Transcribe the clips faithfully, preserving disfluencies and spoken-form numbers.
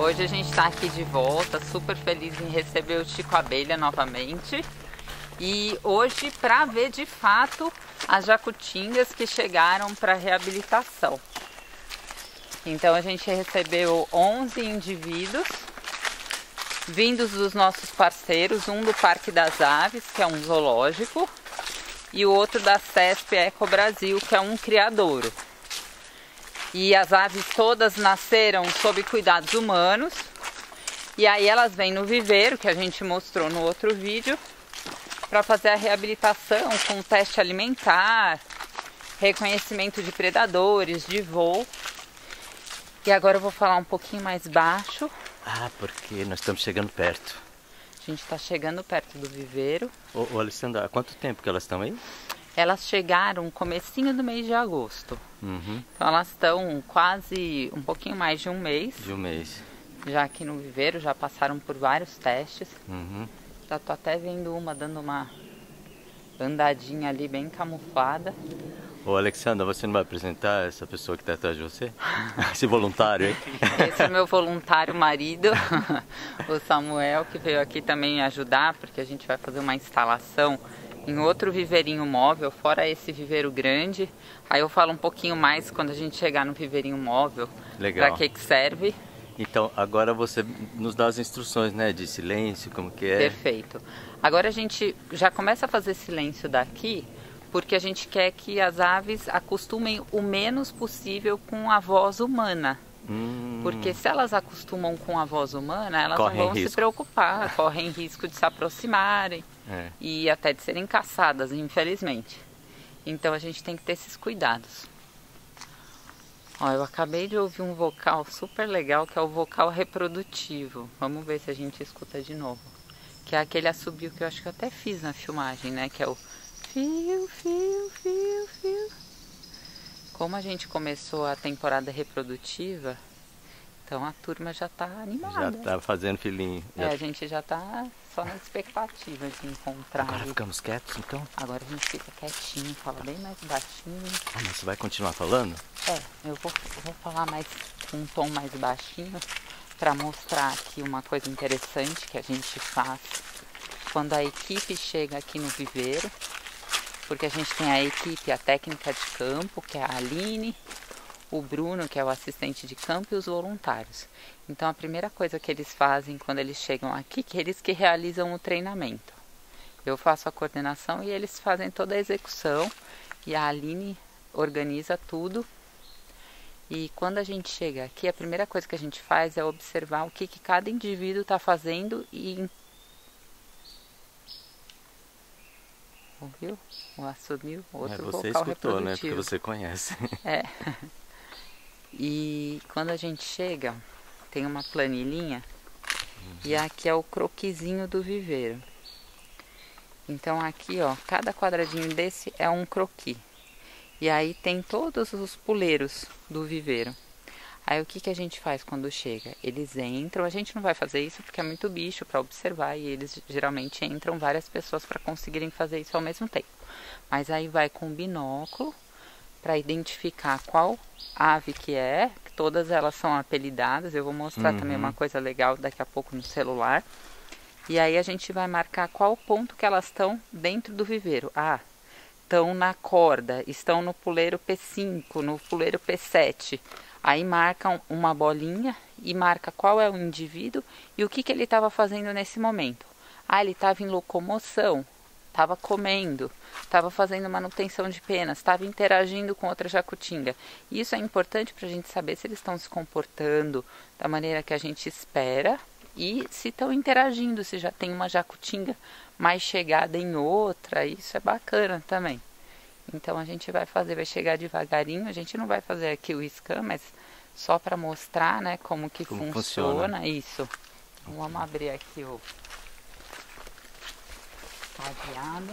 hoje a gente está aqui de volta, super feliz em receber o Chico Abelha novamente. E hoje para ver de fato as jacutingas que chegaram para reabilitação. Então a gente recebeu onze indivíduos, vindos dos nossos parceiros, um do Parque das Aves, que é um zoológico, e o outro da CESP Eco Brasil, que é um criadouro. E as aves todas nasceram sob cuidados humanos, e aí elas vêm no viveiro, que a gente mostrou no outro vídeo, para fazer a reabilitação com teste alimentar, reconhecimento de predadores, de voo. E agora eu vou falar um pouquinho mais baixo. Ah, porque nós estamos chegando perto. A gente está chegando perto do viveiro. Ô, ô Alessandra, há quanto tempo que elas estão aí? Elas chegaram no comecinho do mês de agosto. Uhum. Então elas estão quase um pouquinho mais de um mês. De um mês. Já aqui no viveiro, já passaram por vários testes. Uhum. Já tô até vendo uma dando uma andadinha ali bem camuflada. Ô Alexandra, você não vai apresentar essa pessoa que está atrás de você? Esse voluntário aí? Esse é meu voluntário marido, o Samuel, que veio aqui também ajudar, porque a gente vai fazer uma instalação em outro viveirinho móvel, fora esse viveiro grande. Aí eu falo um pouquinho mais quando a gente chegar no viveirinho móvel. Legal. Para que que serve. Então, agora você nos dá as instruções, né, de silêncio, como que é? Perfeito. Agora a gente já começa a fazer silêncio daqui, porque a gente quer que as aves acostumem o menos possível com a voz humana. Hum. Porque se elas acostumam com a voz humana, elas Correm não vão risco. se preocupar, correm risco de se aproximarem É. e até de serem caçadas, infelizmente. Então a gente tem que ter esses cuidados. Ó, eu acabei de ouvir um vocal super legal, que é o vocal reprodutivo. Vamos ver se a gente escuta de novo. Que é aquele assobio que eu acho que eu até fiz na filmagem, né? Que é o fio, fio, fio, fio. Como a gente começou a temporada reprodutiva, então a turma já tá animada. Já tá fazendo filhinho. É, Já... a gente já tá só na expectativa de encontrar. Agora ali. ficamos quietos, então? Agora a gente fica quietinho, fala bem mais baixinho. Ah, mas você vai continuar falando? É, eu vou, eu vou falar mais com um tom mais baixinho para mostrar aqui uma coisa interessante que a gente faz quando a equipe chega aqui no viveiro. Porque a gente tem a equipe, a técnica de campo, que é a Aline, o Bruno, que é o assistente de campo, e os voluntários. Então a primeira coisa que eles fazem quando eles chegam aqui, que eles que realizam o treinamento. Eu faço a coordenação e eles fazem toda a execução, e a Aline organiza tudo. E quando a gente chega aqui, a primeira coisa que a gente faz é observar o que, que cada indivíduo está fazendo e ouviu? O assobio, outro é, você vocal escutou, né? reprodutivo. Porque você conhece. É. E quando a gente chega, tem uma planilhinha, uhum. E aqui é o croquisinho do viveiro. Então aqui, ó, cada quadradinho desse é um croqui. E aí tem todos os puleiros do viveiro. Aí o que, que a gente faz quando chega? Eles entram, a gente não vai fazer isso porque é muito bicho para observar e eles geralmente entram várias pessoas para conseguirem fazer isso ao mesmo tempo. Mas aí vai com binóculo para identificar qual ave que é, que todas elas são apelidadas. Eu vou mostrar uhum. também uma coisa legal daqui a pouco no celular. E aí a gente vai marcar qual ponto que elas estão dentro do viveiro. Ah, estão na corda, estão no puleiro P cinco, no puleiro P sete. Aí marcam uma bolinha e marca qual é o indivíduo e o que, que ele estava fazendo nesse momento. Ah, ele estava em locomoção, estava comendo, estava fazendo manutenção de penas, estava interagindo com outra jacutinga. Isso é importante para a gente saber se eles estão se comportando da maneira que a gente espera e se estão interagindo, se já tem uma jacutinga mais chegada em outra. Isso é bacana também. Então a gente vai fazer, vai chegar devagarinho, a gente não vai fazer aqui o scan, mas só para mostrar, né, como que como funciona. funciona isso. Vamos abrir aqui o cadeado.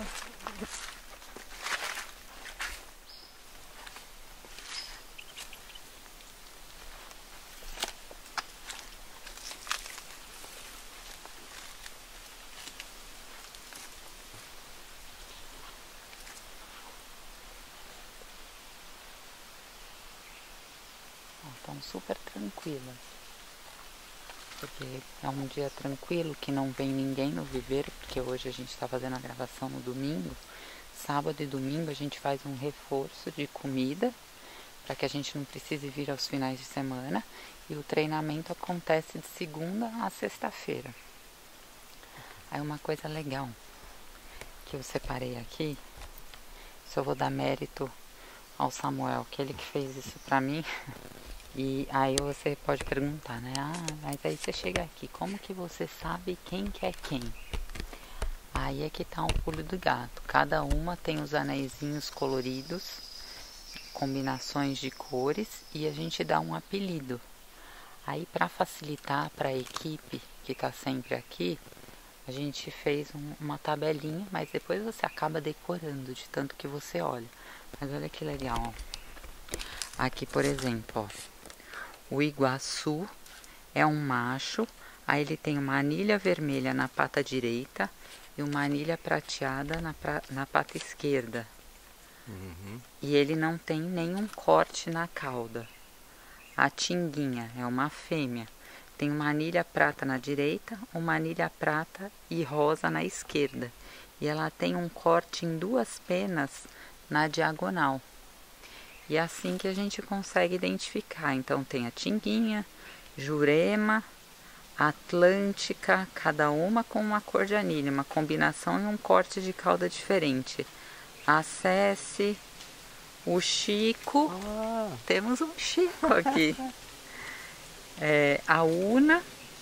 Estão super tranquilas. porque é um dia tranquilo, que não vem ninguém no viveiro, porque hoje a gente está fazendo a gravação no domingo. Sábado e domingo a gente faz um reforço de comida, para que a gente não precise vir aos finais de semana. E o treinamento acontece de segunda a sexta-feira. Aí uma coisa legal que eu separei aqui, só vou dar mérito ao Samuel, que ele que fez isso pra mim. E aí você pode perguntar, né? Ah, mas aí você chega aqui, como que você sabe quem que é quem? Aí é que tá o pulo do gato. Cada uma tem os anéisinhos coloridos, combinações de cores, e a gente dá um apelido. Aí para facilitar para a equipe que tá sempre aqui, a gente fez um, uma tabelinha, mas depois você acaba decorando de tanto que você olha. Mas olha que legal, ó. Aqui, por exemplo, ó. O iguaçu é um macho, aí ele tem uma anilha vermelha na pata direita e uma anilha prateada na, pra, na pata esquerda. Uhum. E ele não tem nenhum corte na cauda. A tinguinha é uma fêmea, tem uma anilha prata na direita, uma anilha prata e rosa na esquerda. E ela tem um corte em duas penas na diagonal. E é assim que a gente consegue identificar. Então tem a tinguinha, Jurema, Atlântica, cada uma com uma cor de anilha, uma combinação e um corte de cauda diferente. A Cessi, o Chico, Ah. temos um Chico aqui. É, a Una,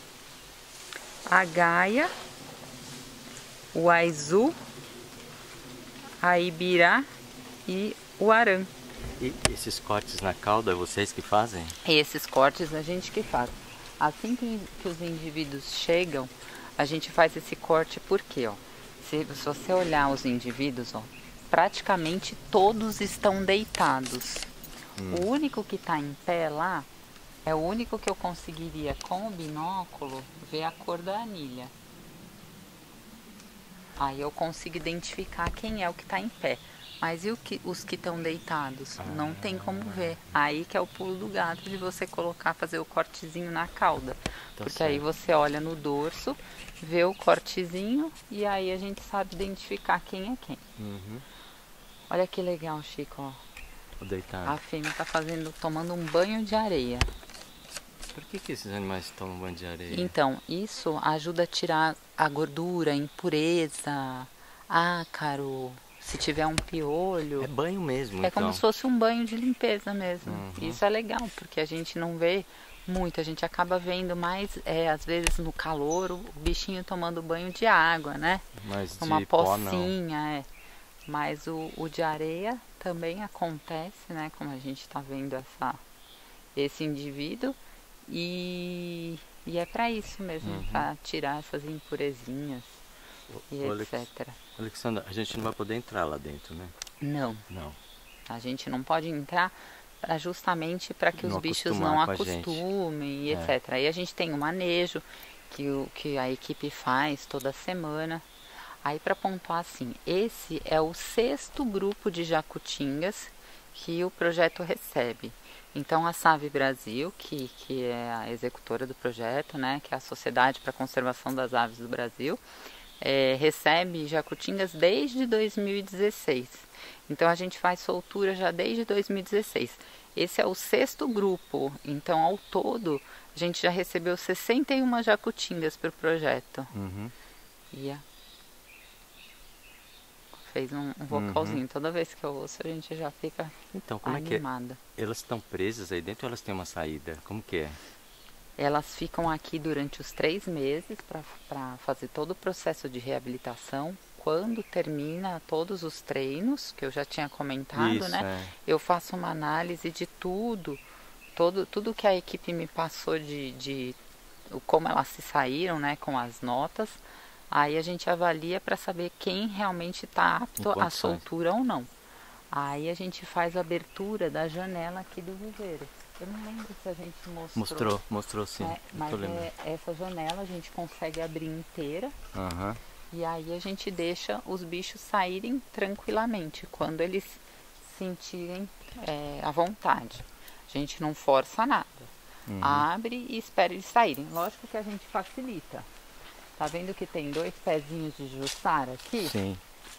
a Gaia, o Aizu, a Ibirá e o Aran. E esses cortes na cauda, é vocês que fazem? E esses cortes a gente que faz. Assim que, que os indivíduos chegam, a gente faz esse corte porque, ó, se, se você olhar os indivíduos, ó, praticamente todos estão deitados. Hum. O único que está em pé lá é o único que eu conseguiria com o binóculo ver a cor da anilha. Aí eu consigo identificar quem é o que está em pé. Mas e o que, os que estão deitados? Ah, não tem como ver. Aí que é o pulo do gato de você colocar, fazer o cortezinho na cauda. Tá, porque certo. Aí você olha no dorso, vê o cortezinho e aí a gente sabe identificar quem é quem. Uhum. Olha que legal, Chico, ó. O deitado. A fêmea está fazendo, tomando um banho de areia. Por que, que esses animais tomam banho de areia? Então, isso ajuda a tirar a gordura, a impureza, ácaro. Se tiver um piolho... É banho mesmo, É então. como se fosse um banho de limpeza mesmo. Uhum. Isso é legal, porque a gente não vê muito. A gente acaba vendo mais, é, às vezes, no calor, o bichinho tomando banho de água, né? Mas Uma de pó, pocinha, não. É. Mas o, o de areia também acontece, né? Como a gente está vendo essa, esse indivíduo. E, e é para isso mesmo, uhum. Para tirar essas impurezinhas e o etcétera. Alexandra, a gente não vai poder entrar lá dentro, né? Não. Não. A gente não pode entrar pra, justamente para que não os bichos não acostumem e é. etcétera. Aí a gente tem um manejo que, o, que a equipe faz toda semana. Aí para pontuar assim, esse é o sexto grupo de jacutingas que o projeto recebe. Então a SAVE Brasil, que, que é a executora do projeto, né, que é a Sociedade para a Conservação das Aves do Brasil, É, recebe jacutingas desde dois mil e dezesseis. Então a gente faz soltura já desde dois mil e dezesseis. Esse é o sexto grupo. Então ao todo a gente já recebeu sessenta e uma jacutingas para o projeto. Uhum. E a... fez um, um vocalzinho. Uhum. Toda vez que eu ouço a gente já fica então, como animada. É que elas estão presas aí dentro ou elas têm uma saída? Como que é? Elas ficam aqui durante os três meses para fazer todo o processo de reabilitação. Quando termina todos os treinos, que eu já tinha comentado, Isso, né? É. Eu faço uma análise de tudo, todo, tudo que a equipe me passou de, de como elas se saíram, né? Com as notas. Aí a gente avalia para saber quem realmente está apto à soltura ou não. Aí a gente faz a abertura da janela aqui do viveiro. Eu não lembro se a gente mostrou. Mostrou, mostrou sim. É, mas é, essa janela a gente consegue abrir inteira. Uhum. E aí a gente deixa os bichos saírem tranquilamente, quando eles sentirem é, à vontade. A gente não força nada. Uhum. Abre e espera eles saírem. Lógico que a gente facilita. Tá vendo que tem dois pezinhos de jussara aqui? Sim.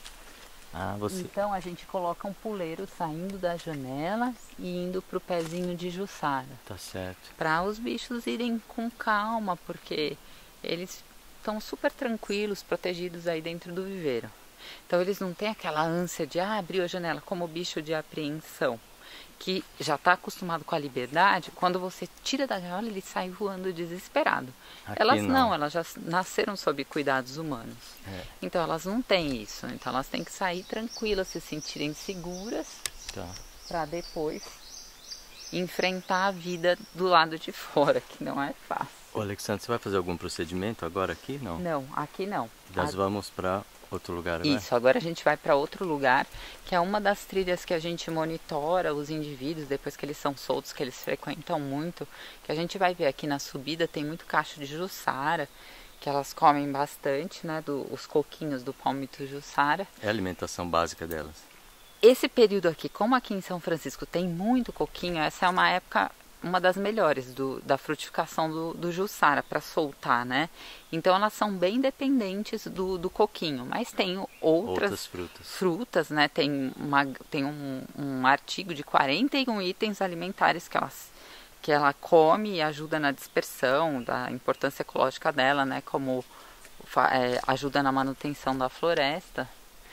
Ah, você... Então a gente coloca um puleiro saindo das janelas e indo pro pezinho de jussara. Tá certo. Para os bichos irem com calma, porque eles estão super tranquilos, protegidos aí dentro do viveiro. Então eles não têm aquela ânsia de ah, abriu a janela, como o bicho de apreensão, que já está acostumado com a liberdade. Quando você tira da gaiola, ele sai voando desesperado. Aqui Elas não. não, elas já nasceram sob cuidados humanos. É. Então elas não têm isso. Então elas têm que sair tranquilas, se sentirem seguras, Tá. para depois enfrentar a vida do lado de fora, que não é fácil. Ô, Alexandre, você vai fazer algum procedimento agora aqui? Não? Não, aqui não. Nós A- vamos para outro lugar agora? Isso, agora a gente vai para outro lugar, que é uma das trilhas que a gente monitora os indivíduos depois que eles são soltos, que eles frequentam muito, que a gente vai ver aqui na subida, tem muito cacho de jussara, que elas comem bastante, né, do, os coquinhos do palmito jussara. É a alimentação básica delas. Esse período aqui, como aqui em São Francisco tem muito coquinho, essa é uma época, uma das melhores do, da frutificação do, do jussara para soltar, né? Então elas são bem dependentes do, do coquinho, mas tem outras, Outras frutas. frutas, né? Tem, uma, tem um, um artigo de quarenta e um itens alimentares que, elas, que ela come e ajuda na dispersão, da importância ecológica dela, né? Como fa- é, ajuda na manutenção da floresta.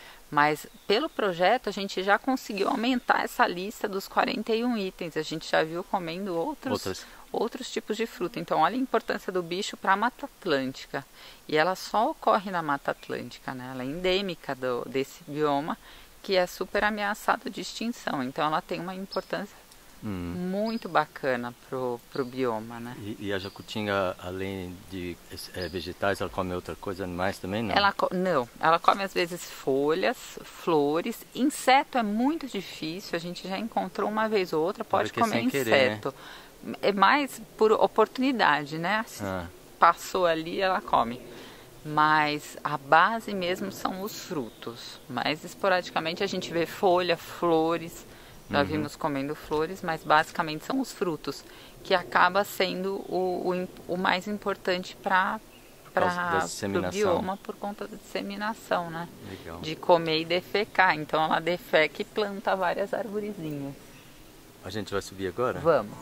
Mas pelo projeto a gente já conseguiu aumentar essa lista dos quarenta e um itens. A gente já viu comendo outros, Outras. outros tipos de fruta. Então olha a importância do bicho para a Mata Atlântica. E ela só ocorre na Mata Atlântica, né? Ela é endêmica do, desse bioma que é super ameaçado de extinção. Então ela tem uma importância Hum. muito bacana pro, pro bioma, né? E, e a jacutinga, além de é, vegetais, ela come outra coisa, animais também? Não. Ela, co- não, ela come às vezes folhas, flores, inseto é muito difícil, a gente já encontrou uma vez ou outra, pode Porque é comer sem querer, né? inseto. É mais por oportunidade, né? Se Ah, passou ali, ela come. Mas a base mesmo são os frutos. Mais esporadicamente a gente vê folha, flores, já Uhum. vimos comendo flores, mas basicamente são os frutos, que acaba sendo o, o, im- o mais importante para causa da para o disseminação. bioma por conta da disseminação, né? legal. De comer e defecar. Então ela defeca e planta várias arvorezinhas. A gente vai subir agora? Vamos.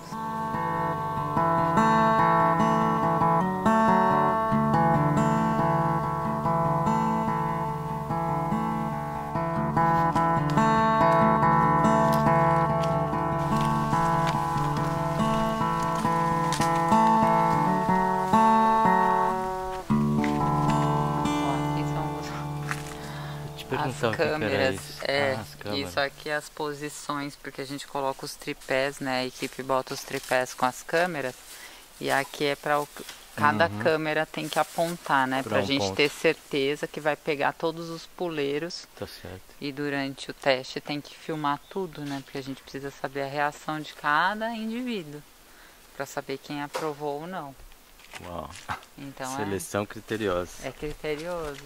Ó, aqui são os- Vou te as perguntar o que que era câmeras. isso. É, Ah, as câmeras. isso aqui é as posições, porque a gente coloca os tripés, né? A equipe bota os tripés com as câmeras. E aqui é para cada Uhum. câmera tem que apontar, né? Pra Pra um gente ponto. ter certeza que vai pegar todos os puleiros. Tá certo. E durante o teste tem que filmar tudo, né? Porque a gente precisa saber a reação de cada indivíduo para saber quem aprovou ou não. Uau. Então Seleção criteriosa. é, é criterioso.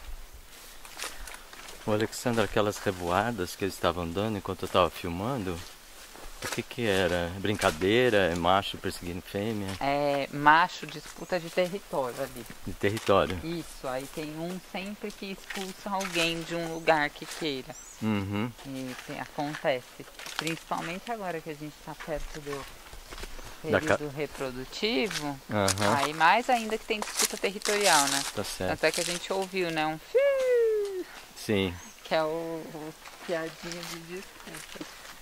O Alexandre, aquelas revoadas que eles estavam dando enquanto eu estava filmando, o que que era? Brincadeira? É macho perseguindo fêmea? É macho disputa de território ali. De território? Isso, aí tem um sempre que expulsa alguém de um lugar que queira. Uhum. E tem- acontece. Principalmente agora que a gente está perto do Da ca- período reprodutivo. Aham. Aí mais ainda que tem disputa territorial, né? Tá certo. Tanto é que a gente ouviu, né? Um fiu, Sim. que é o, o piadinho de disputa.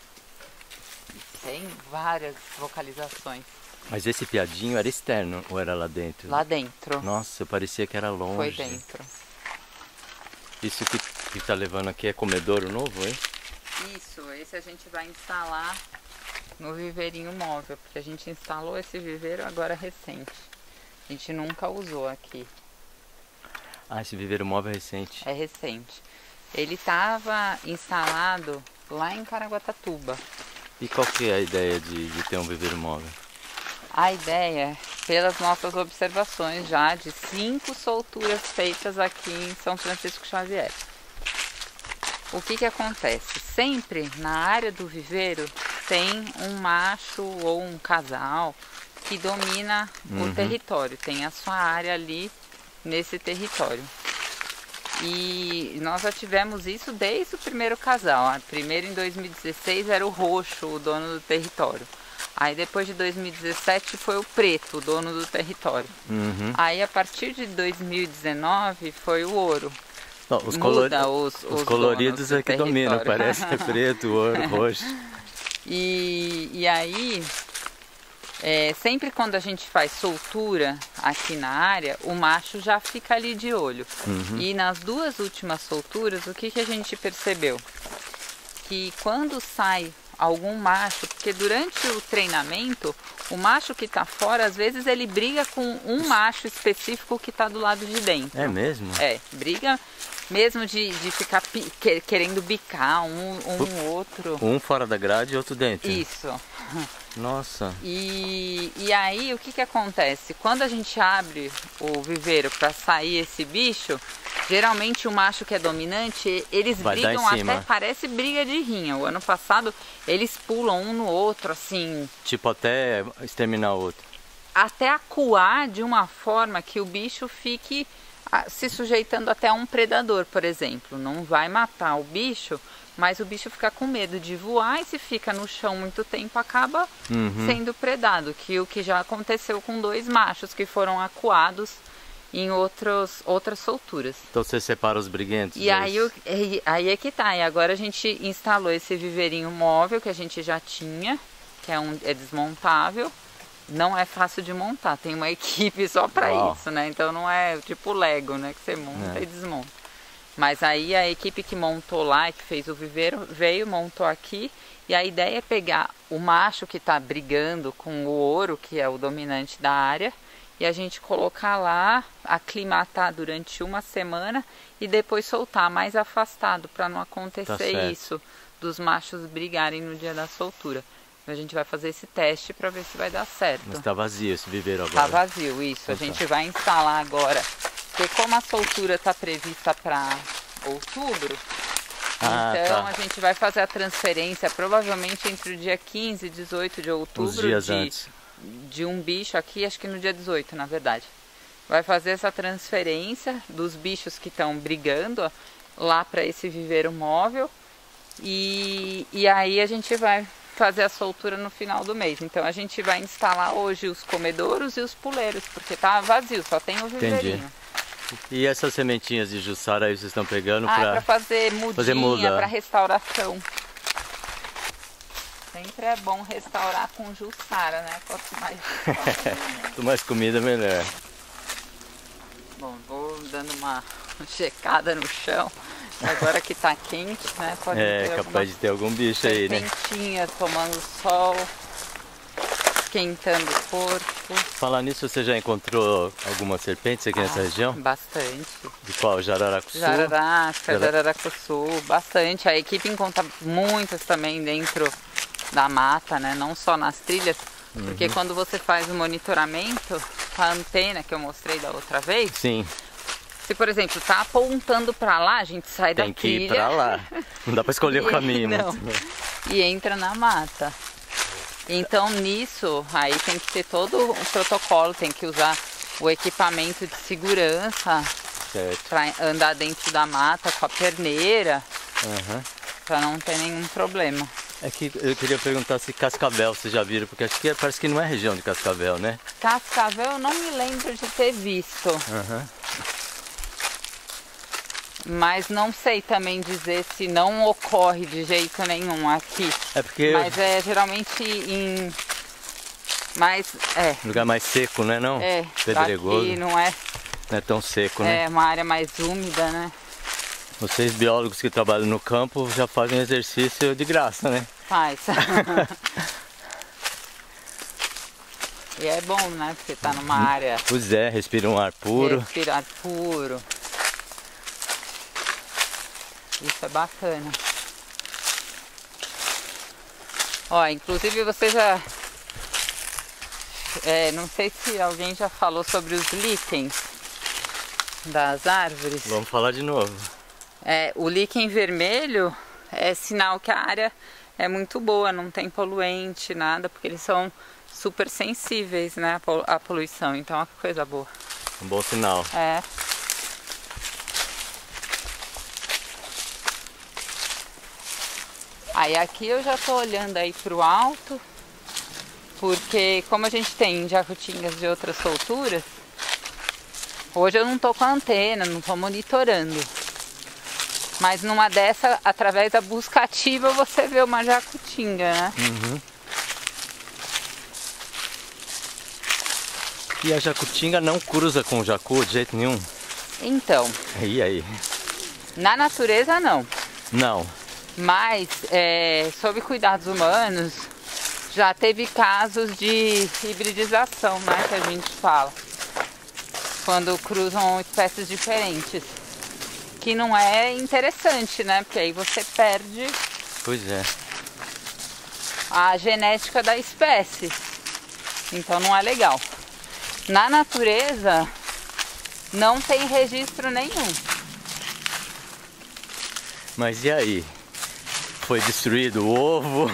Tem várias vocalizações Mas esse piadinho era externo ou era lá dentro? lá dentro. Nossa, parecia que era longe. Foi dentro. Isso que, que tá levando aqui é comedouro novo, hein? Isso, esse a gente vai instalar no viveirinho móvel, porque a gente instalou esse viveiro agora recente. A gente nunca usou aqui, Ah, esse viveiro móvel é recente. é recente. Ele estava instalado lá em Caraguatatuba. E qual que é a ideia de, de ter um viveiro móvel? A ideia, pelas nossas observações já de cinco solturas feitas aqui em São Francisco Xavier. O que que acontece? Sempre na área do viveiro tem um macho ou um casal que domina Uhum. o território, tem a sua área ali nesse território. E nós já tivemos isso desde o primeiro casal. A primeiro em dois mil e dezesseis era o roxo, o dono do território. Aí depois de dois mil e dezessete foi o preto, o dono do território. Uhum. Aí a partir de dois mil e dezenove foi o ouro. Não, os, Muda colori... os, os os coloridos donos do é que dominam, território. parece que é preto, ouro, roxo. E, e aí, é, sempre quando a gente faz soltura aqui na área, o macho já fica ali de olho. Uhum. E nas duas últimas solturas, o que, que a gente percebeu? Que quando sai algum macho, porque durante o treinamento, o macho que está fora, às vezes ele briga com um macho específico que está do lado de dentro. É mesmo? É, briga mesmo de, de ficar pi, que, querendo bicar um, um outro. Um fora da grade e outro dentro. Isso. Nossa. E, e aí o que, que acontece? Quando a gente abre o viveiro para sair esse bicho, geralmente o macho que é dominante, eles Vai dar brigam em cima. até, parece briga de rinha. O ano passado eles pulam um no outro, assim, Tipo até exterminar o outro. até acuar de uma forma que o bicho fique ah, se sujeitando até a um predador, por exemplo. Não vai matar o bicho, mas o bicho fica com medo de voar e se fica no chão muito tempo acaba Uhum. sendo predado, que o que já aconteceu com dois machos que foram acuados em outros, outras solturas. Então você separa os briguentos. E aí, o- e- aí é que tá, e agora a gente instalou esse viveirinho móvel que a gente já tinha, que é, um, é desmontável. Não é fácil de montar, tem uma equipe só para Uau. isso, né? Então não é tipo Lego, né? Que você monta É. e desmonta. Mas aí a equipe que montou lá, que fez o viveiro, veio, montou aqui. E a ideia é pegar o macho que está brigando com o ouro, que é o dominante da área, e a gente colocar lá, aclimatar durante uma semana e depois soltar mais afastado, para não Tá acontecer certo. isso dos machos brigarem no dia da soltura. A gente vai fazer esse teste para ver se vai dar certo. Mas tá vazio esse viveiro agora. Tá vazio, isso. A Então tá. gente vai instalar agora. Porque como a soltura está prevista para outubro, Ah, então tá. a gente vai fazer a transferência provavelmente entre o dia quinze e dezoito de outubro Uns dias de, antes. de um bicho aqui, acho que no dia dezoito, na verdade. Vai fazer essa transferência dos bichos que estão brigando ó, lá para esse viveiro móvel. E, e aí a gente vai fazer a soltura no final do mês. Então a gente vai instalar hoje os comedouros e os puleiros, porque tá vazio, só tem o viveirinho. E essas sementinhas de jussara aí vocês estão pegando Ah, é pra... pra fazer mudinha, fazer muda. pra restauração. Sempre é bom restaurar com jussara, né? Quanto mais... Quanto mais comida, melhor. Bom, vou dando uma checada no chão. Agora que tá quente, né? Pode É, ter capaz alguma de ter algum bicho aí, né? serpentinha tomando sol, esquentando o corpo. Falar nisso, você já encontrou algumas serpentes aqui nessa Ah, região? Bastante. De qual? Jararacuçu? Jararaca, Jara- Jararacuçu, bastante. A equipe encontra muitas também dentro da mata, né? Não só nas trilhas, Uhum. porque quando você faz o monitoramento com a antena que eu mostrei da outra vez, Sim, se por exemplo tá apontando para lá, a gente sai tem da que ir trilha pra lá. Não dá pra escolher o E- caminho. não. mas- e entra na mata. Então nisso aí tem que ter todo o protocolo, tem que usar o equipamento de segurança Certo. para andar dentro da mata com a perneira, Aham. para não ter nenhum problema. É que eu queria perguntar se Cascavel vocês já viram, porque acho que parece que não é região de Cascavel, né? Cascavel eu não me lembro de ter visto, Aham. mas não sei também dizer se não ocorre de jeito nenhum aqui. É porque eu- Mas é geralmente em mais é, lugar mais seco, né? Não? é Pedregoso. aqui não é, Não é tão seco, né? é uma área mais úmida, né? Vocês biólogos que trabalham no campo já fazem exercício de graça, né? Faz. E é bom, né? Porque tá numa área Pois é, respira um ar puro. respirar puro. Isso é bacana. Ó, inclusive você já... É, não sei se alguém já falou sobre os líquens das árvores. Vamos falar de novo. É, o líquen vermelho é sinal que a área é muito boa, não tem poluente, nada, porque eles são super sensíveis, né, à poluição, então é uma coisa boa. Um bom sinal. É. Aí aqui eu já tô olhando aí pro alto, porque como a gente tem jacutingas de outras solturas, hoje eu não tô com a antena, não tô monitorando. Mas numa dessa, através da busca ativa, você vê uma jacutinga, né? Uhum. E a jacutinga não cruza com o jacu de jeito nenhum? Então. E aí? Na natureza não. Não. Mas, é, sob cuidados humanos, já teve casos de hibridização, né? Que a gente fala. Quando cruzam espécies diferentes. Que não é interessante, né? Porque aí você perde pois é. a genética da espécie. Então não é legal. Na natureza não tem registro nenhum. Mas e aí? Foi destruído o ovo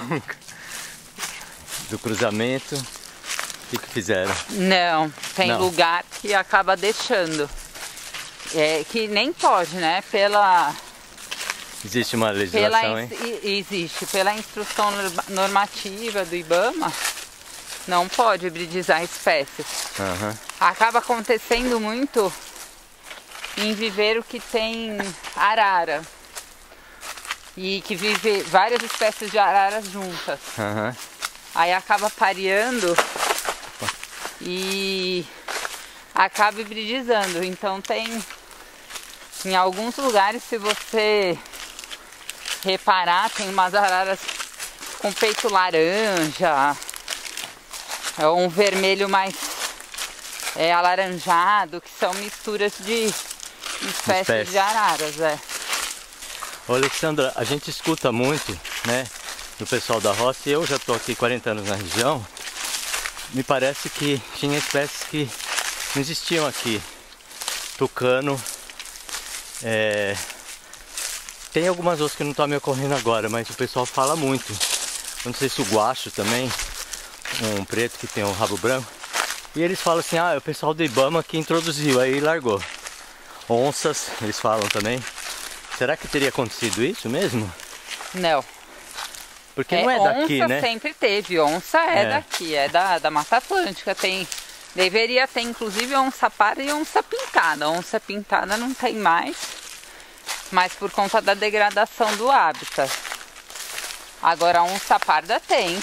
do cruzamento? O que, que fizeram? Não, tem não. lugar que acaba deixando. É, que nem pode, né? Pela... Existe uma legislação, pela, hein? Existe. Pela instrução normativa do IBAMA, não pode hibridizar espécies. Uhum. Acaba acontecendo muito em viveiro que tem arara. E que vive várias espécies de araras juntas. Uhum. Aí acaba pareando e acaba hibridizando. Então tem... Em alguns lugares, se você reparar, tem umas araras com peito laranja, é um vermelho mais é, alaranjado, que são misturas de espécies Espécie. de araras. É. Ô, Alexandra, a gente escuta muito, né, do pessoal da roça, e eu já estou aqui quarenta anos na região, me parece que tinha espécies que não existiam aqui. Tucano. É... Tem algumas outras que não estão me ocorrendo agora, mas o pessoal fala muito. Não sei se o guacho também, um preto que tem um rabo branco. E eles falam assim, ah, é o pessoal do IBAMA que introduziu, aí largou. Onças, eles falam também. Será que teria acontecido isso mesmo? Não. Porque é, não é daqui, onça né? Sempre teve, onça é, é. daqui, é da, da Mata Atlântica, tem... Deveria ter inclusive onça parda e onça pintada. Onça pintada não tem mais, mas por conta da degradação do hábitat. Agora a onça parda tem.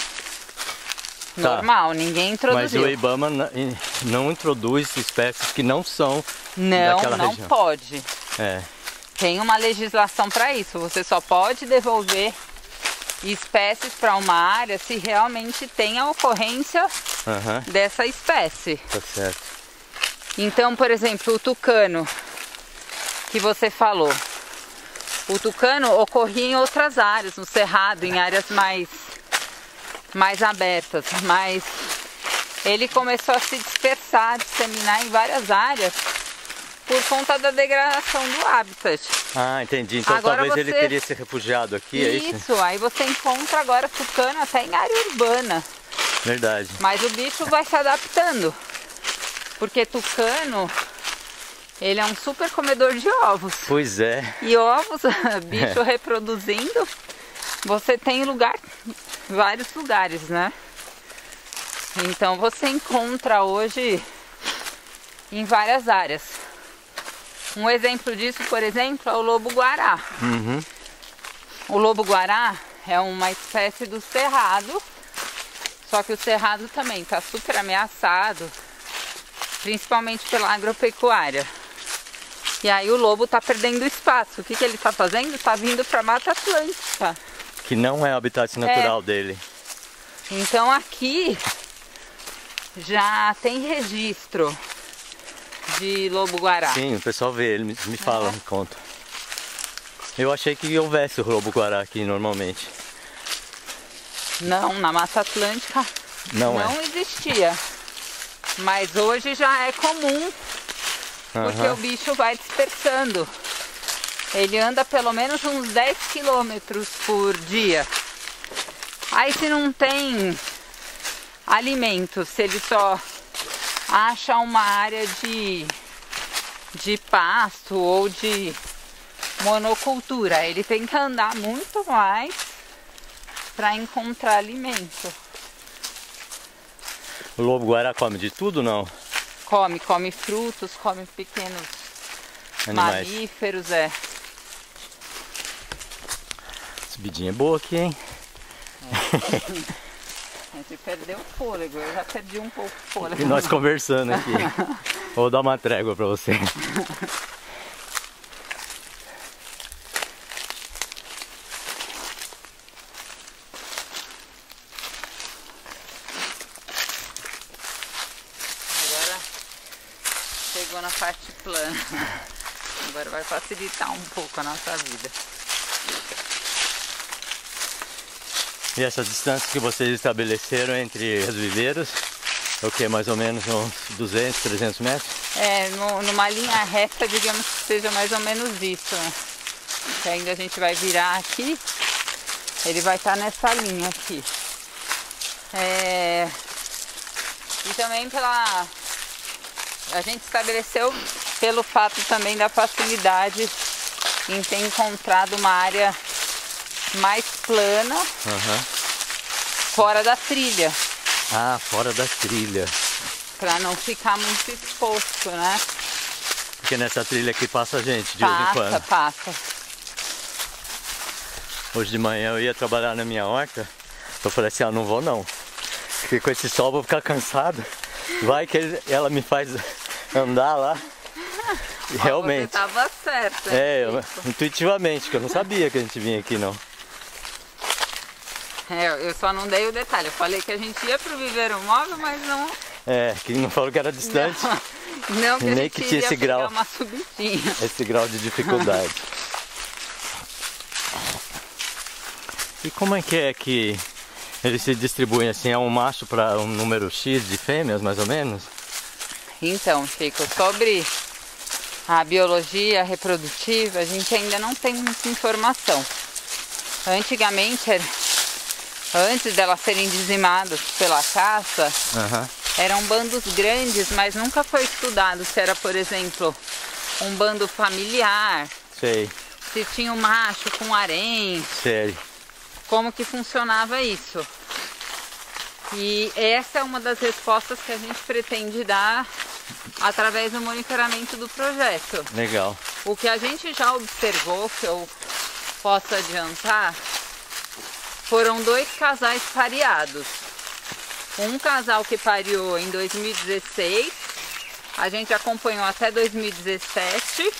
Tá. Normal, ninguém introduziu. Mas o IBAMA não introduz espécies que não são não, daquela não região. Não pode. É. Tem uma legislação para isso. Você só pode devolver espécies para uma área se realmente tem a ocorrência uhum. dessa espécie. Tá certo. Então, por exemplo, o tucano que você falou. O tucano ocorria em outras áreas, no cerrado, em áreas mais, mais abertas, mas ele começou a se dispersar, a disseminar em várias áreas por conta da degradação do habitat. Ah, entendi. Então agora talvez você... ele teria se refugiado aqui, é isso? Isso, aí você encontra agora tucano até em área urbana. Verdade. Mas o bicho vai se adaptando. Porque tucano, ele é um super comedor de ovos. Pois é. E ovos, bicho reproduzindo, você tem lugar, vários lugares, né? Então você encontra hoje em várias áreas. Um exemplo disso, por exemplo, é o lobo-guará. Uhum. O lobo-guará é uma espécie do cerrado, só que o cerrado também está super ameaçado, principalmente pela agropecuária. E aí o lobo está perdendo espaço. O que, que ele está fazendo? Está vindo para a Mata Atlântica. Que não é o habitat natural é. dele. Então aqui já tem registro de lobo-guará. Sim, o pessoal vê, ele me, me fala, é. me conta. Eu achei que houvesse o lobo-guará aqui normalmente. Não, na Mata Atlântica não, não é. existia. Mas hoje já é comum, porque uhum. o bicho vai dispersando. Ele anda pelo menos uns dez quilômetros por dia. Aí se não tem alimento, se ele só acha uma área de, de pasto ou de monocultura, ele tem que andar muito mais para encontrar alimento. O lobo-guará come de tudo, não? Come, come frutos, come pequenos Animais. mamíferos, é. Subidinha boa aqui, hein? É. A gente perdeu o fôlego, eu já perdi um pouco o fôlego. E nós conversando aqui. Vou dar uma trégua pra você. Agora chegou na parte plana. Agora vai facilitar um pouco a nossa vida. E essa distância que vocês estabeleceram entre os viveiros, é o que? Mais ou menos uns duzentos, trezentos metros? É, no, numa linha reta, digamos que seja mais ou menos isso, né? Que ainda a gente vai virar aqui, ele vai estar nessa linha aqui. É, e também pela... A gente estabeleceu pelo fato também da facilidade em ter encontrado uma área mais plana, Uhum. fora da trilha, Ah, fora da trilha. para não ficar muito exposto, né? Porque nessa trilha aqui passa a gente de vez em Passa, quando. passa. Hoje de manhã eu ia trabalhar na minha horta, eu falei assim, ah, não vou não. Porque com esse sol eu vou ficar cansado. Vai que ele- ela me faz andar lá. E Ó, realmente. você tava certo. É, eu- intuitivamente, que eu não sabia que a gente vinha aqui não. É, eu só não dei o detalhe. Eu falei que a gente ia pro viveiro móvel, mas não. É, que não falou que era distante. Não que Nem a gente que tinha iria esse pegar grau. uma subidinha. Esse grau de dificuldade. E como é que é que eles se distribuem assim? É um macho para um número X de fêmeas, mais ou menos? Então, Chico, sobre a biologia reprodutiva, a gente ainda não tem muita informação. Antigamente, era- antes delas serem dizimadas pela caça, Aham. eram bandos grandes, mas nunca foi estudado se era, por exemplo, um bando familiar, Sei, se tinha um macho com harém, sei. como que funcionava isso. E essa é uma das respostas que a gente pretende dar através do monitoramento do projeto. Legal. O que a gente já observou, que eu posso adiantar, foram dois casais pareados. Um casal que pareou em dois mil e dezesseis, a gente acompanhou até dois mil e dezessete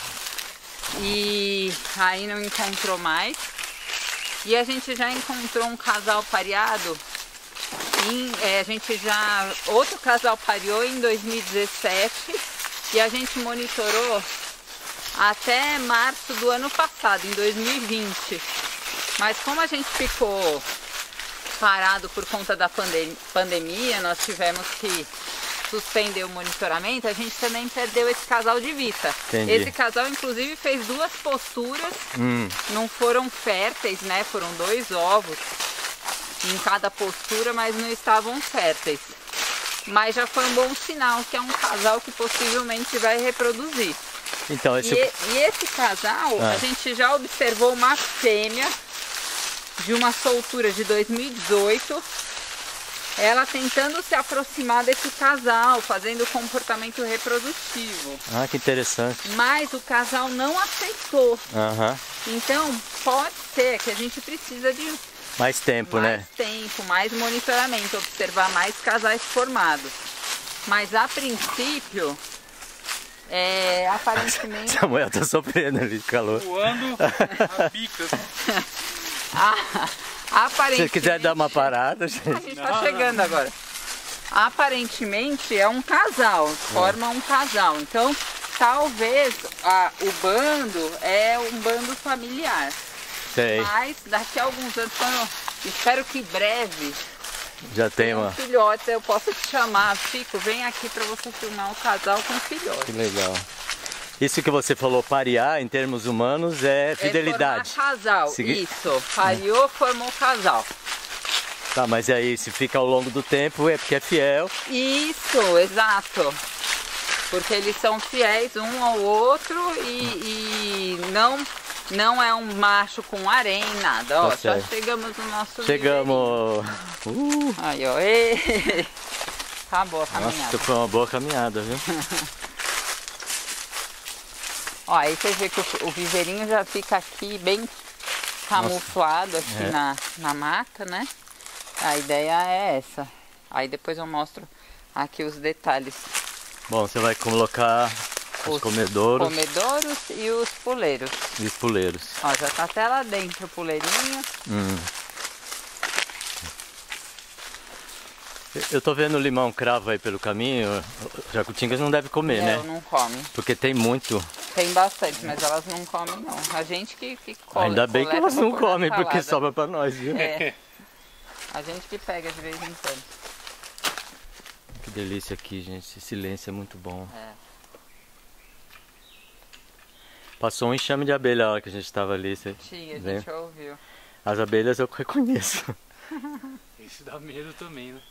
e aí não encontrou mais. E a gente já encontrou um casal pareado, em, é, a gente já, outro casal pareou em dois mil e dezessete e a gente monitorou até março do ano passado, em dois mil e vinte. Mas como a gente ficou parado por conta da pandem- pandemia, nós tivemos que suspender o monitoramento, a gente também perdeu esse casal de vista. Entendi. Esse casal inclusive fez duas posturas, Hum, não foram férteis, né? Foram dois ovos em cada postura, mas não estavam férteis. Mas já foi um bom sinal que é um casal que possivelmente vai reproduzir. então esse... E, e esse casal, Ah. a gente já observou uma fêmea de uma soltura de dois mil e dezoito, ela tentando se aproximar desse casal, fazendo comportamento reprodutivo. Ah, que interessante. Mas o casal não aceitou. Aham. Então, pode ser que a gente precisa de Mais tempo, mais né? tempo, mais monitoramento, observar mais casais formados. Mas a princípio, é, aparentemente, Samuel tá sofrendo ali de calor. Voando a bicas. a- Se aparentemente, você quiser dar uma parada, a gente. gente tá chegando agora. Aparentemente é um casal, forma um casal. Então, talvez a- o bando é um bando familiar. Sei, Mas daqui a alguns anos, quando, espero que breve, já tem um uma. filhote, eu posso te chamar, Chico, vem aqui para você filmar o casal com filhote. Que legal. Isso que você falou, parear em termos humanos é fidelidade. É formar casal, Segui- isso. Pariou, formou casal. Tá, mas e aí, se fica ao longo do tempo, é porque é fiel. Isso, exato. Porque eles são fiéis um ao outro e, e não, não é um macho com harém, nada. Ó, Tá já certo. chegamos no nosso Chegamos. Uh, Aí, ó. Ê. Tá boa a caminhada. nossa, foi uma boa caminhada, viu? Ó, aí você vê que o, o viveirinho já fica aqui bem camuflado aqui é. na, na mata, né? A ideia é essa. Aí depois eu mostro aqui os detalhes. Bom, você vai colocar os, Os comedouros comedouros e os puleiros. e os puleiros. Ó, já tá até lá dentro o puleirinho. Hum. Eu tô vendo limão cravo aí pelo caminho. Jacutingas não deve comer, Não, né? não come. Porque tem muito. Tem bastante, mas elas não comem não. A gente que, que come. Ainda bem que coleta elas pra não pôr na comem, porque salada. sobra pra nós, viu? É. A gente que pega de vez em quando. Que delícia aqui, gente. Esse silêncio é muito bom. É. Passou um enxame de abelha a hora que a gente estava ali. Você Tinha, a vê? gente ouviu. As abelhas eu reconheço. Isso dá medo também, né?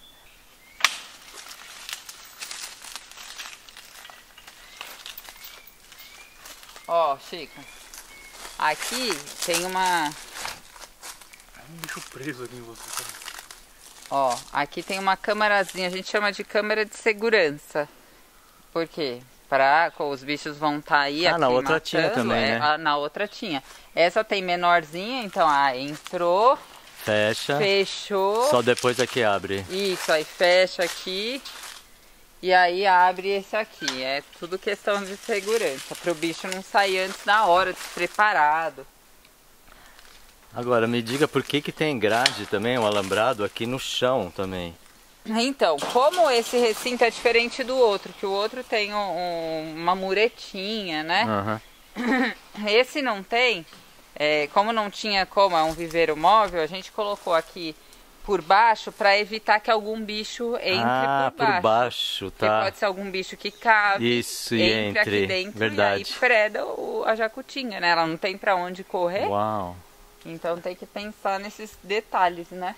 Ó, Chico. Aqui tem uma... É um bicho preso aqui em você. Sabe? Ó, aqui tem uma câmarazinha, a gente chama de câmera de segurança. Por quê? Pra, os bichos vão estar aí Ah, na outra matando, tinha também, é, né? a- na outra tinha. Essa tem menorzinha, então, ah, entrou, Fecha. fechou. Só depois é que abre. Isso, aí fecha aqui. E aí abre esse aqui. É tudo questão de segurança, para o bicho não sair antes da hora, despreparado. Agora, me diga por que que tem grade também, um alambrado aqui no chão também. Então, como esse recinto é diferente do outro, que o outro tem um- um- uma muretinha, né? Aham. Esse não tem, é, como não tinha como, é um viveiro móvel, a gente colocou aqui por baixo para evitar que algum bicho entre Ah, por baixo. por baixo, Porque tá. pode ser algum bicho que cabe, Isso, e entre, entre. aqui dentro Verdade. e aí preda o- a jacutinha, né? Ela não tem para onde correr, Uau. então tem que pensar nesses detalhes, né?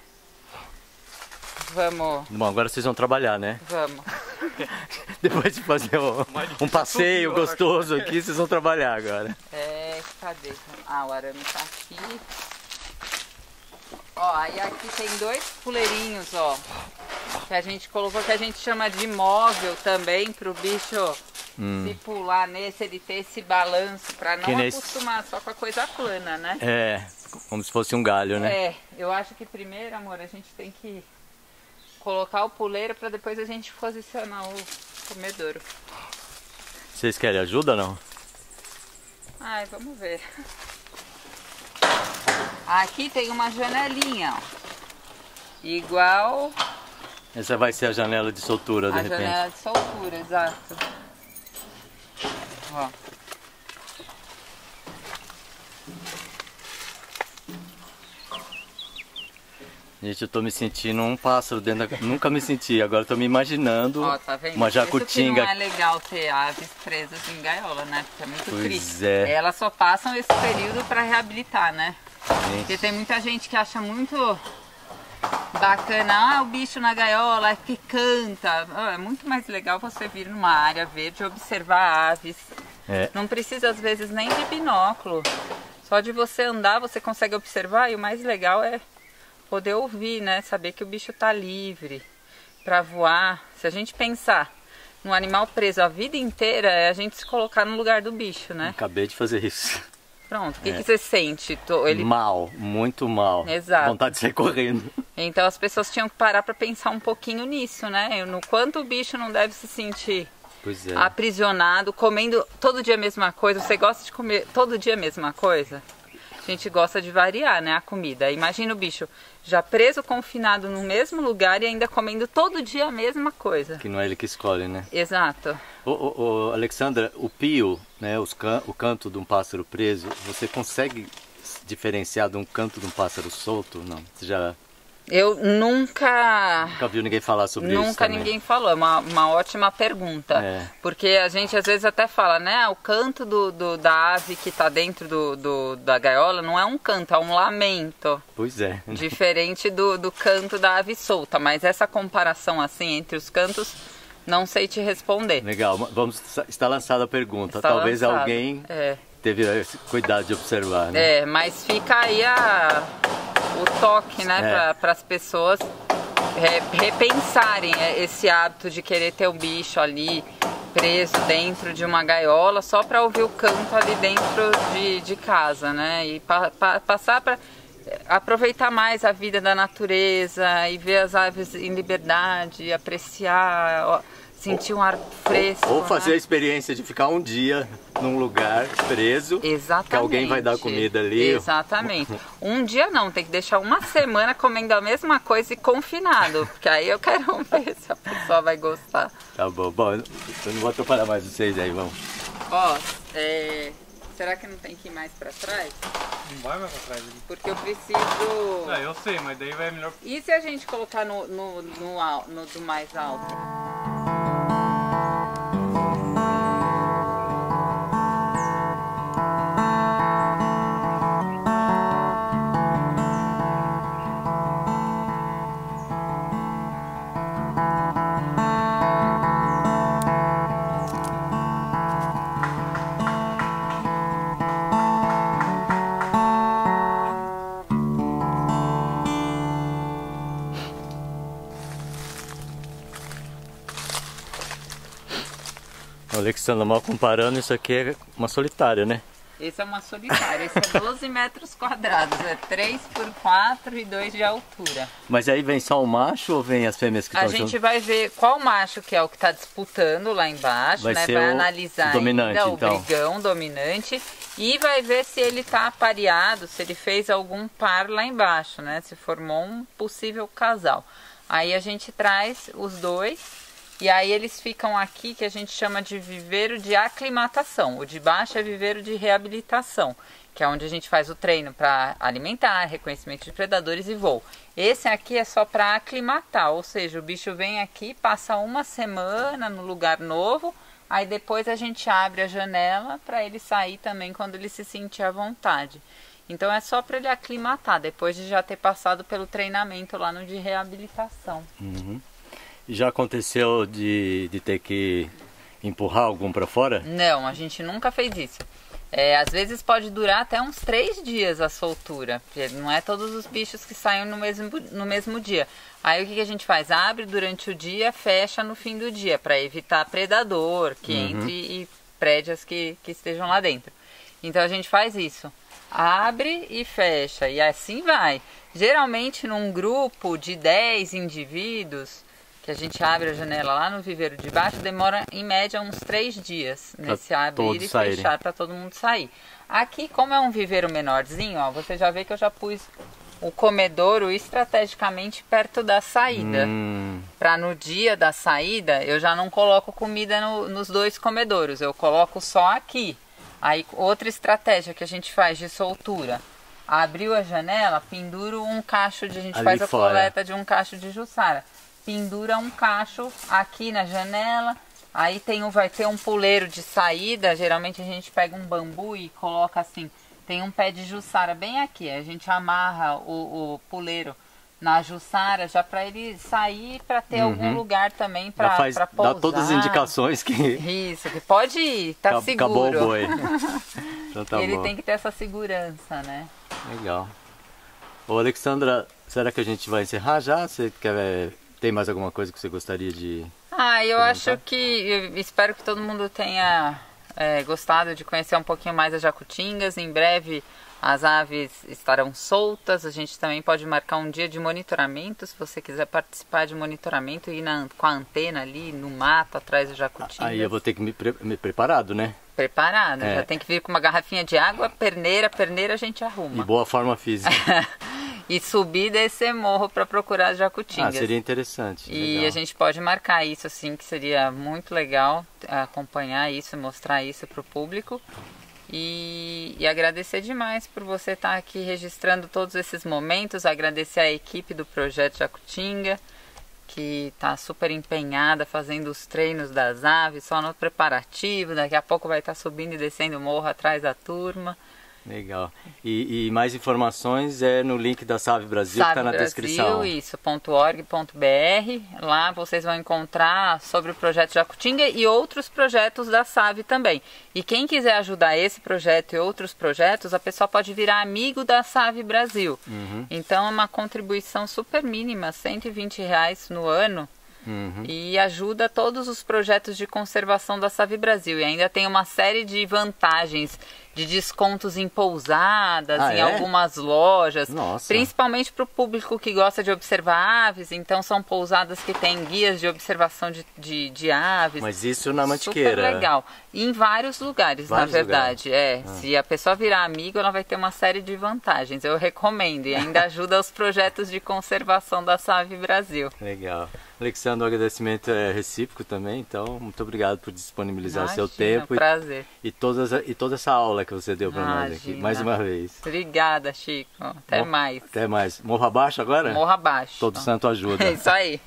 Vamos, Bom, agora vocês vão trabalhar, né? vamos. Depois de fazer um, um passeio gostoso aqui, vocês vão trabalhar agora. É, cadê? Ah, o arame tá aqui. Ó, aí aqui tem dois puleirinhos, ó. Que a gente colocou, que a gente chama de móvel também, pro bicho Hum. se pular nesse, ele ter esse balanço, pra não Que nesse- acostumar só com a coisa plana, né? É, como se fosse um galho, né? É, eu acho que primeiro, amor, a gente tem que colocar o puleiro pra depois a gente posicionar o comedouro. Vocês querem ajuda ou não? Ai, vamos ver. Aqui tem uma janelinha, ó. Igual Essa vai ser a janela de soltura, de a repente. janela de soltura, exato. Ó. Gente, eu tô me sentindo um pássaro dentro da... Nunca me senti, agora eu tô me imaginando Ó, tá vendo? uma Por isso que jacutinga. não é legal ter aves presas em gaiola, né? Porque é muito Pois triste. é. Elas só passam esse período pra reabilitar, né? Porque Gente, tem muita gente que acha muito bacana, ah, o bicho na gaiola, que canta. Ah, é muito mais legal você vir numa área verde e observar aves. é, Não precisa às vezes nem de binóculo. Só de você andar você consegue observar e o mais legal é poder ouvir, né? Saber que o bicho tá livre para voar. Se a gente pensar num animal preso a vida inteira, é a gente se colocar no lugar do bicho, né? acabei de fazer isso. Pronto, o que, É. que você sente? Tô- Ele... Mal, muito mal. Exato. Vontade de sair correndo. Então as pessoas tinham que parar para pensar um pouquinho nisso, né? No quanto o bicho não deve se sentir Pois é. aprisionado, comendo todo dia a mesma coisa. Você gosta de comer todo dia a mesma coisa? A gente gosta de variar, né, a comida. Imagina o bicho já preso, confinado no mesmo lugar e ainda comendo todo dia a mesma coisa. Que não é ele que escolhe, né? Exato. Ô, ô, ô, Alexandra, o pio, né, os can... o canto de um pássaro preso, você consegue diferenciar de um canto de um pássaro solto? Não, você já... Eu nunca... Nunca viu ninguém falar sobre Nunca isso Nunca ninguém falou, é uma, uma ótima pergunta. É. Porque a gente às vezes até fala, né? O canto do, do, da ave que está dentro do, do, da gaiola não é um canto, é um lamento. Pois é. Diferente do, do canto da ave solta. Mas essa comparação assim entre os cantos, não sei te responder. Legal, vamos, está lançada a pergunta. Está Talvez lançado. alguém É. teve cuidado de observar, né? É, mas fica aí a... o toque, né, É. para as pessoas repensarem esse hábito de querer ter o bicho ali preso dentro de uma gaiola só para ouvir o canto ali dentro de, de casa, né? E pa, pa, passar para aproveitar mais a vida da natureza e ver as aves em liberdade, apreciar, ó, sentir um ar fresco. Ou fazer né? a experiência de ficar um dia num lugar preso, Exatamente. que alguém vai dar comida ali. Exatamente. Um dia não, tem que deixar uma semana comendo a mesma coisa e confinado, porque aí eu quero ver se a pessoa vai gostar. Tá bom, bom, eu não vou atrapalhar mais vocês aí, vamos. Ó, é... será que não tem que ir mais pra trás? Não vai mais pra trás ali. Porque eu preciso... Ah, eu sei, mas daí vai melhor. E se a gente colocar no, no, no, al- no do mais alto? Alexandra, mal comparando, isso aqui é uma solitária, né? Esse é uma solitária, esse é doze metros quadrados, é três por quatro e dois de altura. Mas aí vem só o macho ou vem as fêmeas que A estão gente juntas? vai ver qual macho que é o que está disputando lá embaixo, Vai né? ser Vai o analisar dominante, ainda o então. brigão dominante e vai ver se ele está pareado, se ele fez algum par lá embaixo, né? Se formou um possível casal. Aí a gente traz os dois e aí eles ficam aqui, que a gente chama de viveiro de aclimatação. O de baixo é viveiro de reabilitação, que é onde a gente faz o treino para alimentar, reconhecimento de predadores e voo. Esse aqui é só para aclimatar, ou seja, o bicho vem aqui, passa uma semana no lugar novo, aí depois a gente abre a janela para ele sair também quando ele se sentir à vontade. Então é só para ele aclimatar, depois de já ter passado pelo treinamento lá no de reabilitação. Uhum. E já aconteceu de, de ter que empurrar algum para fora? Não, a gente nunca fez isso. É, às vezes pode durar até uns três dias a soltura, porque não é todos os bichos que saem no mesmo, no mesmo dia. Aí o que, que a gente faz? Abre durante o dia, fecha no fim do dia, para evitar predador que Uhum. entre e prédios que, que estejam lá dentro. Então a gente faz isso. Abre e fecha, e assim vai. Geralmente num grupo de dez indivíduos, que a gente abre a janela lá no viveiro de baixo, demora em média uns três dias nesse abrir todos e saírem. fechar para todo mundo sair. Aqui, como é um viveiro menorzinho, ó, você já vê que eu já pus o comedouro estrategicamente perto da saída. Hum, Para no dia da saída, eu já não coloco comida no- nos dois comedouros, eu coloco só aqui. Aí, outra estratégia que a gente faz de soltura. Abriu a janela, pendura um cacho de... A gente Ali faz a fora. coleta de um cacho de jussara. Pendura um cacho aqui na janela. Aí tem um, vai ter um puleiro de saída. Geralmente a gente pega um bambu e coloca assim. Tem um pé de jussara bem aqui. A gente amarra o, o puleiro na jussara já para ele sair, para ter Uhum. algum lugar também já para faz, pousar. dá todas as indicações que Isso, que pode ir, tá acab- seguro. acabou o boi. Então tá E ele bom. tem que ter essa segurança, né? Legal. Ô Alexandra, será que a gente vai encerrar já? Você quer, tem mais alguma coisa que você gostaria de... Ah, eu Comentar? acho que, eu espero que todo mundo tenha é, gostado de conhecer um pouquinho mais as jacutingas. Em breve as aves estarão soltas. A gente também pode marcar um dia de monitoramento, se você quiser participar de monitoramento e ir na, com a antena ali no mato, atrás das jacutingas. Aí eu vou ter que me, pre me preparado, né? Preparado, É. já tem que vir com uma garrafinha de água, perneira, perneira a gente E arruma. boa forma física. E subir e descer morro para procurar as jacutingas. Ah, seria interessante. E legal. a gente pode marcar isso assim, que seria muito legal acompanhar isso, mostrar isso para o público. E, e agradecer demais por você estar aqui registrando todos esses momentos, agradecer a equipe do Projeto Jacutinga, que está super empenhada fazendo os treinos das aves, só no preparativo, daqui a pouco vai estar subindo e descendo o morro atrás da turma. Legal. E, e mais informações é no link da S A V Brasil, que está na descrição. Isso, .org.br. Lá vocês vão encontrar sobre o projeto Jacutinga e outros projetos da S A V também. E quem quiser ajudar esse projeto e outros projetos, a pessoa pode virar amigo da S A V Brasil. Uhum. Então é uma contribuição super mínima, cento e vinte reais no ano. Uhum. E ajuda todos os projetos de conservação da S A V Brasil. E ainda tem uma série de vantagens, de descontos em pousadas, ah, em é? algumas lojas. Nossa. Principalmente para o público que gosta de observar aves. Então são pousadas que têm guias de observação de, de, de aves. Mas isso na Mantiqueira? Super legal. E em vários lugares, vários na verdade. Lugares. É, ah. Se a pessoa virar amigo, ela vai ter uma série de vantagens. Eu recomendo. E ainda ajuda os projetos de conservação da S A V Brasil. Legal. Alexandre, o agradecimento é recíproco também, então muito obrigado por disponibilizar Imagina, seu tempo prazer. E, e, todas, e toda essa aula que você deu para nós aqui, mais uma vez. Obrigada, Chico. Até Morro, mais. Até mais. Morro abaixo agora? Morro abaixo. Todo santo ajuda. É isso aí.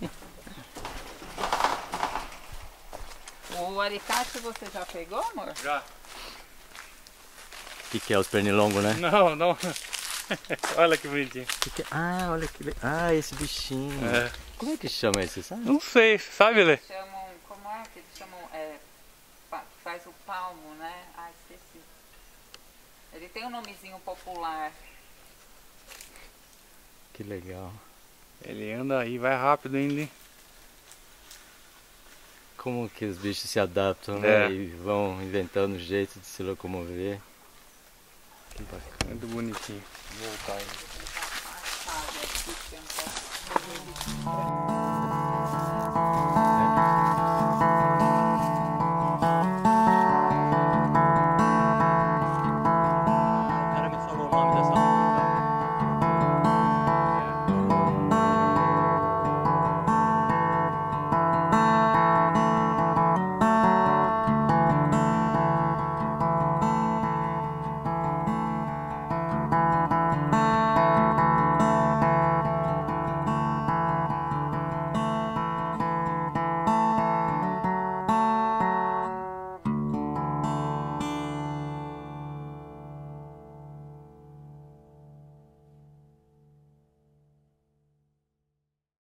O alicate você já pegou, amor? Já. O que, que é os pernilongos, né? Não, não. Olha que bonitinho. Que que é? Ah, olha que... Ah, esse bichinho. É. Como é que chama esse, sabe? Não sei, sabe, Lê? Eles chamam, como é que eles chamam? É, faz o palmo, né? Ah, esqueci. Ele tem um nomezinho popular. Que legal. Ele anda aí, vai rápido ainda. Como que os bichos se adaptam, é. né? E vão inventando jeito de se locomover. Que bacana. Muito bonitinho. Vou voltar ainda. Ah,